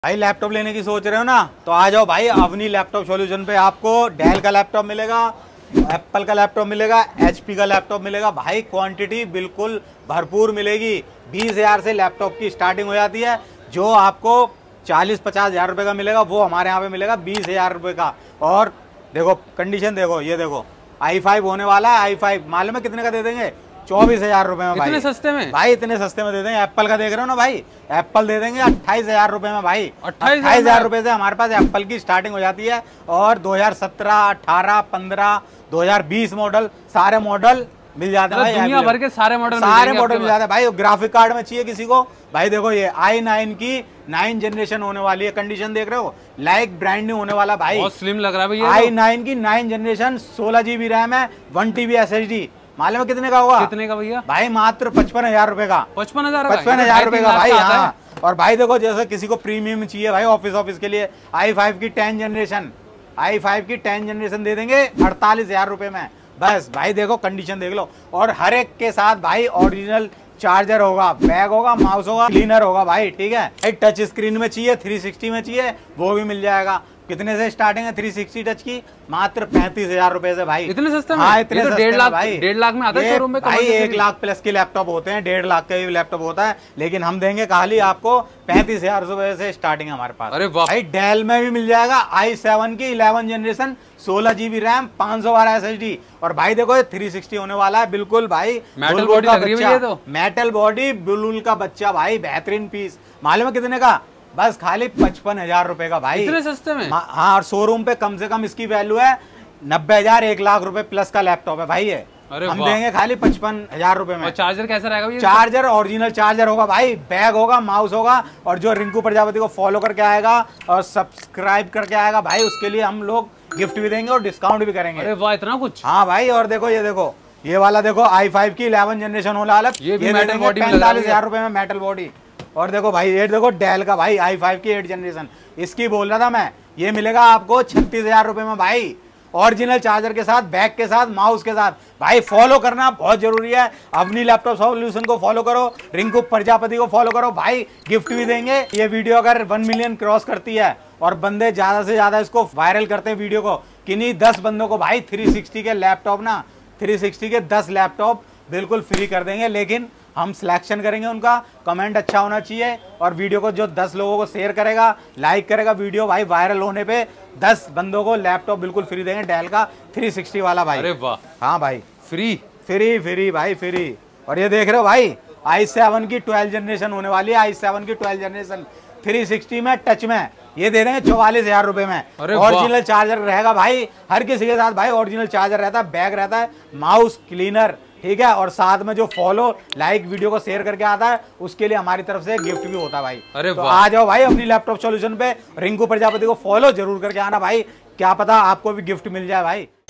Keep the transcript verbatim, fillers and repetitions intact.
भाई लैपटॉप लेने की सोच रहे हो ना, तो आ जाओ भाई अवनी लैपटॉप सॉल्यूशन पे। आपको डेल का लैपटॉप मिलेगा, एप्पल का लैपटॉप मिलेगा, एचपी का लैपटॉप मिलेगा। भाई क्वांटिटी बिल्कुल भरपूर मिलेगी। बीस हजार से लैपटॉप की स्टार्टिंग हो जाती है। जो आपको चालीस पचास हजार रुपये का मिलेगा वो हमारे यहाँ पे मिलेगा बीस हजार रुपये का। और देखो कंडीशन देखो, ये देखो आई फाइव होने वाला है। आई फाइव मालूम है कितने का दे देंगे? चौबीस हजार रुपए में। इतने सस्ते में भाई, इतने सस्ते में दे देंगे। एप्पल का देख रहे हो ना भाई, एप्पल दे देंगे अट्ठाईस हजार रुपए में। भाई अट्ठाईस हजार रुपए से हमारे पास एप्पल की स्टार्टिंग हो जाती है। और दो हजार सत्रह, अठारह, पंद्रह, दो हजार बीस मॉडल सारे मॉडल मिल जाते हैं। दुनिया भर के सारे मॉडल सारे मॉडल मिल जाते हैं भाई। ग्राफिक कार्ड में चाहिए किसी को, भाई देखो ये आई नाइन की नाइन जनरेशन होने वाली है। कंडीशन देख रहे हो, लाइक ब्रांड न्यू होने वाला भाई। बहुत स्लिम लग रहा है भाई। आई नाइन की नाइन जनरेशन, सोलह जीबी रैम है, one TB S H D. मालूम है कितने का होगा? कितने का भैया? भाई मात्र पचपन हजार रुपए का। पचपन हजार पचपन हजार रुपए का भाई। हाँ, और भाई देखो जैसे किसी को प्रीमियम चाहिए भाई ऑफिस ऑफिस के लिए, आई फाइव की टेन जनरेशन, आई फाइव की टेन जनरेशन दे देंगे अड़तालीस हजार रुपए में। बस भाई देखो कंडीशन देख लो। और हर एक के साथ भाई ओरिजिनल चार्जर होगा, बैग होगा, माउस होगा, क्लीनर होगा भाई। ठीक है, टच स्क्रीन में चाहिए, थ्री सिक्सटी में चाहिए, वो भी मिल जाएगा। कितने से स्टार्टिंग है थ्री सिक्सटी टच की? मात्र पैंतीस हजार रुपए से भाई। इतने सस्ते में? हाँ, इतने सस्ते डेढ़ लाख भाई। डेढ़ लाख में आता है शोरूम में भाई। एक लाख प्लस के लैपटॉप होते हैं, डेढ़ लाख का भी लैपटॉप होता है, लेकिन हम देंगे खाली आपको पैंतीस हजार रुपए से स्टार्टिंग है हमारे पास। अरे वाह भाई डेल में भी मिल जाएगा आई सेवन की इलेवन जनरेशन, सोलह जीबी रैम, पांच सौ बारह एस एच डी। और भाई देखो ये थ्री सिक्सटी होने वाला है बिल्कुल भाई। मेटल बॉडी लग रही है तो। मेटल बॉडी बुलबुल का बच्चा भाई, बेहतरीन पीस। मालूम है कितने का? बस खाली पचपन हजार रुपए का भाई। इतने सस्ते में? हाँ, और शोरूम पे कम से कम इसकी वैल्यू है नब्बे हजार एक लाख रुपए प्लस का लैपटॉप है भाई ये। अरे हम देंगे खाली पचपन हजार रुपए में। और चार्जर कैसा रहेगा भैया? चार्जर ओरिजिनल चार्जर होगा भाई, बैग होगा, माउस होगा। और जो रिंकू प्रजापति को फॉलो करके आएगा और सब्सक्राइब करके आएगा भाई, उसके लिए हम लोग गिफ्ट भी देंगे और डिस्काउंट भी करेंगे। अरे वाह, इतना कुछ? हाँ भाई। और देखो ये देखो, ये वाला देखो आई फाइव की इलेवन जनरेशन होने वाला, ये भी मेटल बॉडी में पैंतालीस हजार रुपए में मेटल बॉडी। और देखो भाई ये देखो डेल का भाई आई फाइव की एट जनरेशन, इसकी बोल रहा था मैं, ये मिलेगा आपको छत्तीस हजार रुपए में भाई। ओरिजिनल चार्जर के साथ, बैग के साथ, माउस के साथ। भाई फॉलो करना बहुत जरूरी है। अपनी लैपटॉप सॉल्यूशन को फॉलो करो, रिंकू प्रजापति को फॉलो करो भाई, गिफ्ट भी देंगे। ये वीडियो अगर वन मिलियन क्रॉस करती है और बंदे ज्यादा से ज्यादा इसको वायरल करते हैं वीडियो को, किन्हीं दस बंदों को भाई थ्री सिक्सटी के लैपटॉप ना थ्री सिक्सटी के दस लैपटॉप बिल्कुल फ्री कर देंगे। लेकिन हम सिलेक्शन करेंगे उनका, कमेंट अच्छा होना चाहिए। और वीडियो को जो दस लोगों को शेयर करेगा, लाइक करेगा वीडियो, भाई वायरल होने पे दस बंदों को लैपटॉप बिल्कुल फ्री देंगे डेल का थ्री सिक्सटी वाला भाई। अरे वाह। हाँ भाई, फ्री फ्री फ्री भाई फ्री। और ये देख रहे हो भाई आई सेवन की ट्वेल्व जनरेशन होने वाली है। आई सेवन की ट्वेल्व जनरेशन थ्री सिक्सटी में टच में ये दे रहे हैं चौवालीस हजार रुपए में। ओरिजिनल चार्जर रहेगा भाई, हर किसी के साथ भाई ओरिजिनल चार्जर रहता है, बैग रहता है, माउस, क्लीनर। ठीक है, और साथ में जो फॉलो लाइक वीडियो को शेयर करके आता है उसके लिए हमारी तरफ से गिफ्ट भी होता है भाई। अरे तो आ जाओ भाई अपनी लैपटॉप सॉल्यूशन पे, रिंकू प्रजापति को फॉलो जरूर करके आना भाई, क्या पता आपको भी गिफ्ट मिल जाए भाई।